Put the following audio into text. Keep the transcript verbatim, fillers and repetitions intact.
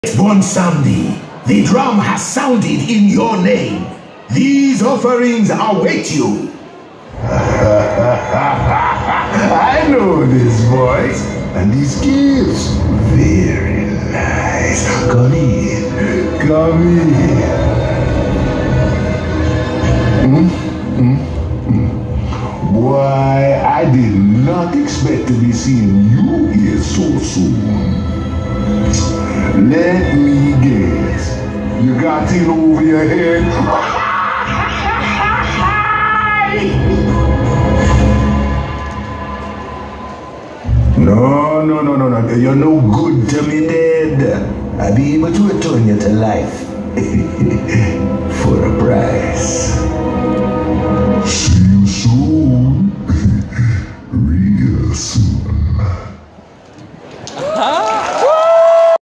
Bwonsamdi, the drum has sounded in your name. These offerings await you. I know this voice and these gifts. Very nice. Come in. Come in. Mm, mm, mm. Boy, I did not expect to be seeing you here so soon. Let me guess. You got it over your head? No, no, no, no, no. You're no good to me, Dad. I'll be able to return you to life. For a price.